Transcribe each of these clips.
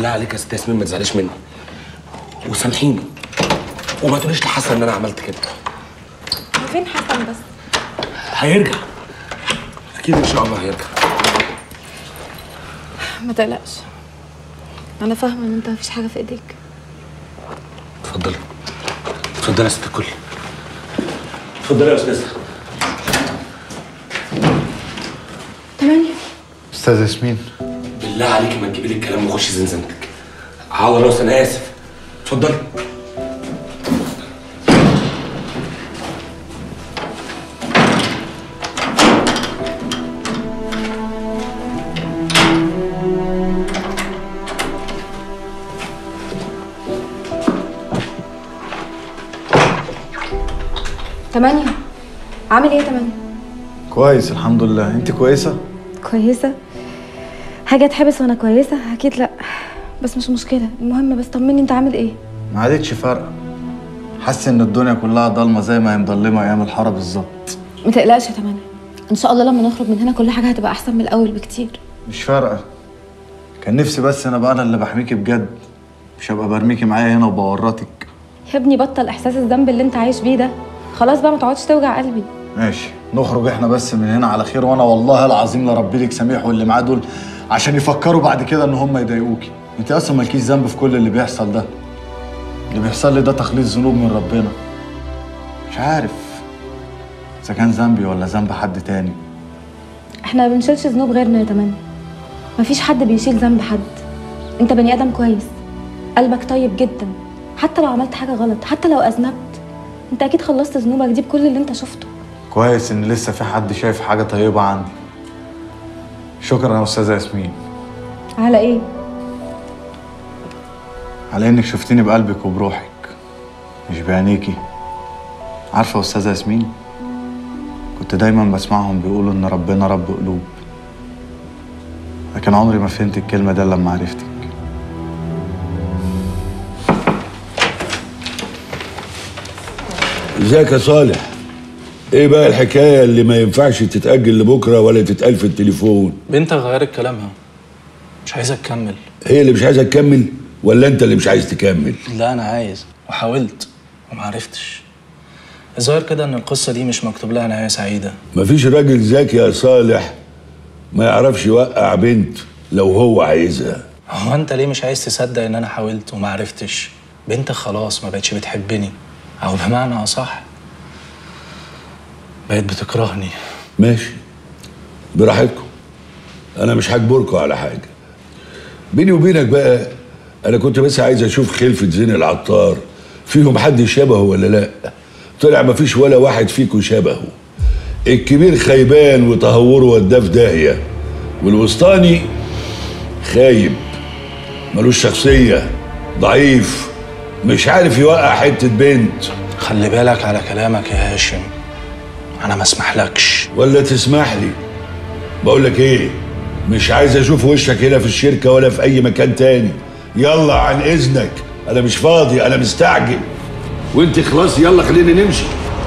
بالله عليك يا ست ياسمين ما تزعليش مني وسامحيني وما تقوليش لحسن ان انا عملت كده. فين حسن بس؟ هيرجع اكيد ان شاء الله هيرجع. ما تقلقش، انا فاهمه ان انت مفيش حاجه في ايديك. اتفضلي اتفضلي يا ست الكل. اتفضلي يا استاذه. 8. استاذ ياسمين بالله عليكي ما تجيبي لي الكلام وخشي زنزانتك. على راسي انا اسف. اتفضلي. تمانية، عامل ايه يا 8؟ كويس الحمد لله. انت كويسه؟ كويسه؟ حاجه اتحبس وانا كويسه؟ اكيد لا، بس مش مشكله. المهم بس طمني انت عامل ايه؟ ما عادتش فارقه. حاسس ان الدنيا كلها ضلمه زي ما هي مضلمه ايام الحاره بالظبط. ما تقلقش يا 8، ان شاء الله لما نخرج من هنا كل حاجه هتبقى احسن من الاول بكتير. مش فارقه. كان نفسي بس انا بقى انا اللي بحميكي بجد، مش هبقى برميكي معايا هنا وبورطك. يا ابني بطل احساس الذنب اللي انت عايش بيه ده، خلاص بقى ما تقعدش توجع قلبي. ماشي نخرج احنا بس من هنا على خير، وانا والله العظيم لربي لك سميح واللي معاه دول عشان يفكروا بعد كده ان هم يضايقوكي. انت اصلا مالكيش ذنب في كل اللي بيحصل ده. اللي بيحصل لي ده تخليص ذنوب من ربنا. مش عارف اذا كان ذنبي ولا ذنب حد تاني. احنا ما بنشيلش ذنوب غيرنا يا 8، مفيش حد بيشيل ذنب حد. انت بني ادم كويس، قلبك طيب جدا، حتى لو عملت حاجه غلط، حتى لو اذنبت انت اكيد خلصت ذنوبك دي بكل اللي انت شفته. كويس ان لسه في حد شايف حاجه طيبه عندي. شكرا يا استاذه ياسمين. على ايه؟ على انك شفتيني بقلبك وبروحك مش بعينيكي. عارفه يا استاذه ياسمين، كنت دايما بسمعهم بيقولوا ان ربنا رب قلوب، لكن عمري ما فهمت الكلمه دي الا لما عرفتك. ازيك يا صالح؟ ايه بقى الحكايه اللي ما ينفعش تتاجل لبكره ولا تتقال في التليفون؟ بنتك غيرت كلامها، مش عايزه تكمل. هي اللي مش عايزه تكمل ولا انت اللي مش عايز تكمل؟ لا انا عايز وحاولت ومعرفتش. الظاهر كده ان القصه دي مش مكتوب لها نهايه سعيده. مفيش راجل ذكي يا صالح ما يعرفش يوقع بنت لو هو عايزها. هو انت ليه مش عايز تصدق ان انا حاولت ومعرفتش؟ بنتك خلاص ما بقتش بتحبني، او بمعنى اصح بقت بتكرهني. ماشي براحتكم، انا مش هجبركم على حاجه. بيني وبينك بقى انا كنت بس عايز اشوف خلفة زين العطار فيهم حد شبهه ولا لا. طلع مفيش ولا واحد فيكم شبهه. الكبير خيبان وتهوره وداه في داهيه، والوسطاني خايب ملوش شخصيه، ضعيف مش عارف يوقع حته بنت. خلي بالك على كلامك يا هاشم، انا ما اسمحلكش. ولا تسمح لي؟ بقول لك ايه، مش عايز اشوف وشك هنا في الشركه ولا في اي مكان تاني. يلا عن اذنك، انا مش فاضي، انا مستعجل. وانت خلاص يلا خلينا نمشي.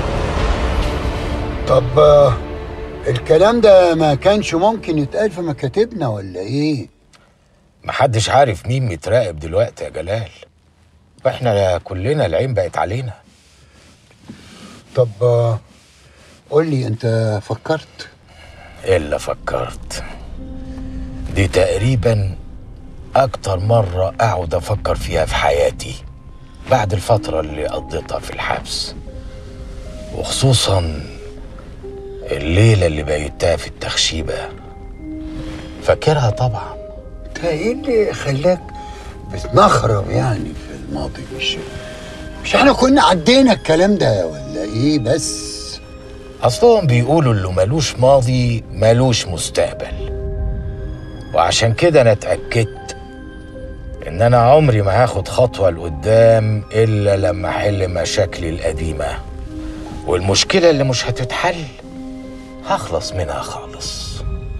طب الكلام ده ما كانش ممكن يتقال في مكاتبنا ولا ايه؟ محدش عارف مين متراقب دلوقتي يا جلال، واحنا كلنا العين بقت علينا. طب قول لي انت فكرت؟ الا فكرت. دي تقريبا اكتر مرة اقعد افكر فيها في حياتي بعد الفترة اللي قضيتها في الحبس، وخصوصا الليلة اللي بيتها في التخشيبة. فاكرها طبعا. انت ايه اللي خلاك بتنخرب يعني في الماضي؟ مش احنا كنا عدينا الكلام ده ولا ايه؟ بس اصلهم بيقولوا اللي ملوش ماضي ملوش مستقبل، وعشان كده انا اتأكدت ان انا عمري ما هاخد خطوة لقدام الا لما احل مشاكلي القديمة، والمشكلة اللي مش هتتحل هخلص منها خالص.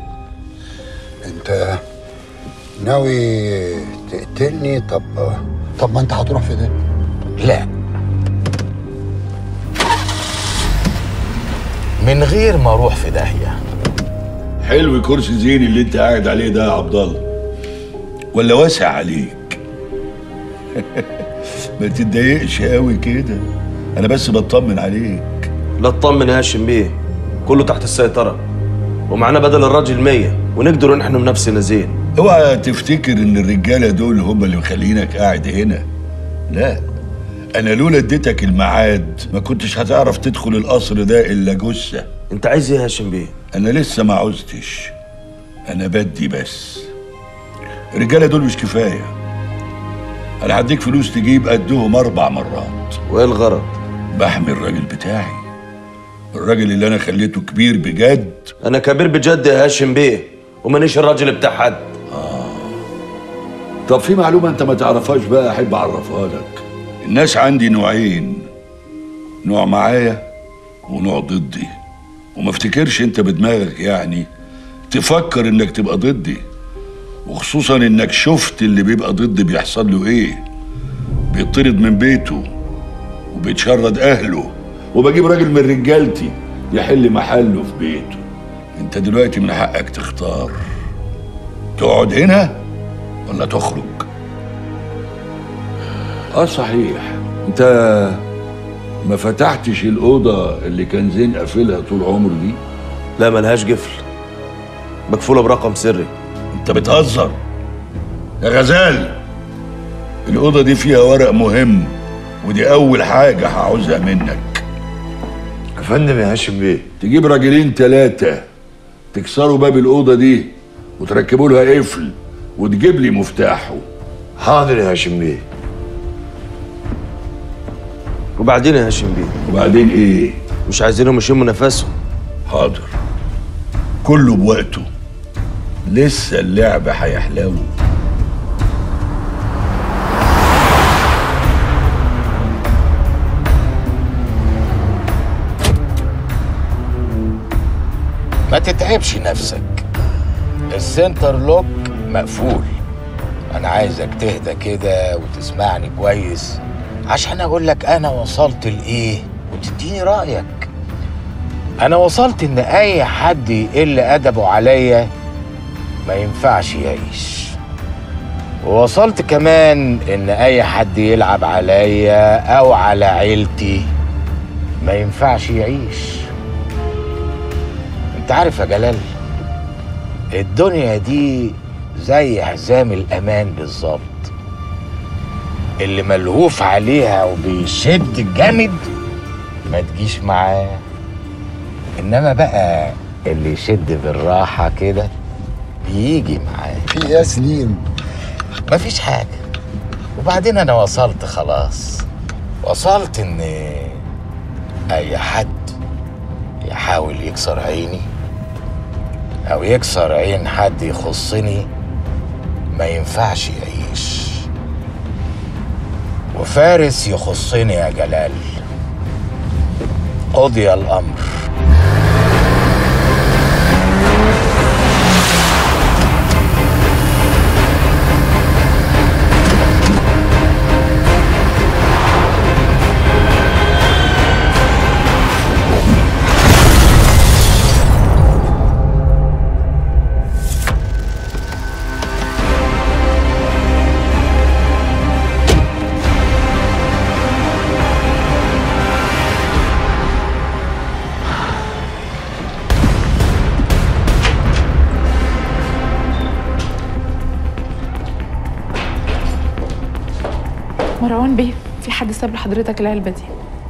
انت ناوي تقتلني؟ طب ما انت هتروح في ده. لا، من غير ما اروح في داهية. حلو كرسي زين اللي انت قاعد عليه ده يا عبد الله، ولا واسع عليك؟ ما تتضايقش قوي كده، انا بس بطمن عليك. لا تطمن يا هاشم بيه، كله تحت السيطرة، ومعانا بدل الراجل 100 ونقدروا نحن بنفسنا زين. اوعى تفتكر ان الرجاله دول هم اللي مخلينك قاعد هنا، لا، انا لولا اديتك الميعاد ما كنتش هتعرف تدخل القصر ده الا جثه. انت عايز ايه يا هاشم بيه؟ انا لسه ما عوزتش، انا بدي بس. الرجاله دول مش كفايه، انا هديك فلوس تجيب قدهم 4 مرات. وايه الغرض؟ بحمي الراجل بتاعي، الراجل اللي انا خليته كبير بجد. انا كبير بجد يا هاشم بيه، ومانيش الراجل بتاع حد. طب في معلومه انت ما تعرفهاش بقى، احب اعرفها لك. الناس عندي نوعين، نوع معايا ونوع ضدي، وما افتكرش انت بدماغك يعني تفكر انك تبقى ضدي، وخصوصا انك شفت اللي بيبقى ضدي بيحصل له ايه. بيطرد من بيته وبيتشرد اهله، وبجيب راجل من رجالتي يحل محله في بيته. انت دلوقتي من حقك تختار، تقعد هنا ولا تخرج. صحيح، انت ما فتحتش الأوضة اللي كان زين قافلها طول عمره دي؟ لا ملهاش قفل، مقفولة برقم سري. انت بتهزر يا غزال. الأوضة دي فيها ورق مهم، ودي أول حاجة هعوزها منك. يا فندم يا هاشم بيه، تجيب راجلين 3 تكسروا باب الأوضة دي وتركبوا لها قفل وتجيب لي مفتاحه. حاضر يا هاشم بيه. وبعدين يا هاشم بيه؟ وبعدين ايه؟ مش عايزينهم يشموا نفسهم. حاضر، كله بوقته، لسه اللعبة هيحلو. ما تتعبش نفسك، السنتر لوك مقفول. انا عايزك تهدى كده وتسمعني كويس عشان اقول لك انا وصلت لايه وتديني رايك. انا وصلت ان اي حد يقل ادبه عليا ما ينفعش يعيش، ووصلت كمان ان اي حد يلعب عليا او على عيلتي ما ينفعش يعيش. انت عارف يا جلال، الدنيا دي زي حزام الامان بالظبط، اللي ملهوف عليها وبيشد جامد ما تجيش معاه، انما بقى اللي يشد بالراحه كده بيجي معاه. في يا سليم؟ مفيش حاجه. وبعدين انا وصلت خلاص، وصلت ان اي حد يحاول يكسر عيني او يكسر عين حد يخصني ما ينفعش يعيش. وفارس يخصني يا جلال، قضي الامر. مروان بيه، في حد ساب لحضرتك العلبة دي.